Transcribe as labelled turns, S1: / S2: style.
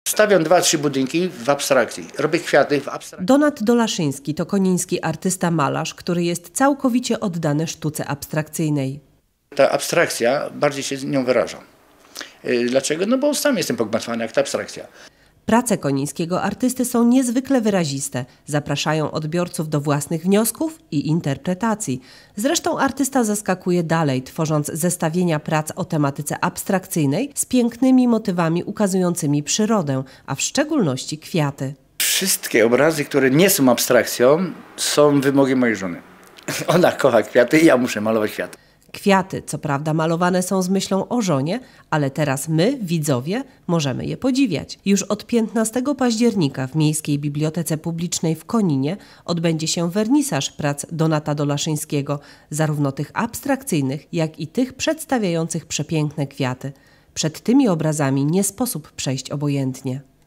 S1: Stawiam 2-3 budynki w abstrakcji, robię kwiaty w abstrakcji.
S2: Donat Dolaszyński to koniński artysta-malarz, który jest całkowicie oddany sztuce abstrakcyjnej.
S1: Ta abstrakcja, bardziej się z nią wyrażam. Dlaczego? No bo sam jestem pogmatwany jak ta abstrakcja.
S2: Prace konińskiego artysty są niezwykle wyraziste, zapraszają odbiorców do własnych wniosków i interpretacji. Zresztą artysta zaskakuje dalej, tworząc zestawienia prac o tematyce abstrakcyjnej z pięknymi motywami ukazującymi przyrodę, a w szczególności kwiaty.
S1: Wszystkie obrazy, które nie są abstrakcją, są wymogiem mojej żony. Ona kocha kwiaty i ja muszę malować kwiaty.
S2: Kwiaty, co prawda, malowane są z myślą o żonie, ale teraz my, widzowie, możemy je podziwiać. Już od 15 października w Miejskiej Bibliotece Publicznej w Koninie odbędzie się wernisaż prac Donata Dolaszyńskiego, zarówno tych abstrakcyjnych, jak i tych przedstawiających przepiękne kwiaty. Przed tymi obrazami nie sposób przejść obojętnie.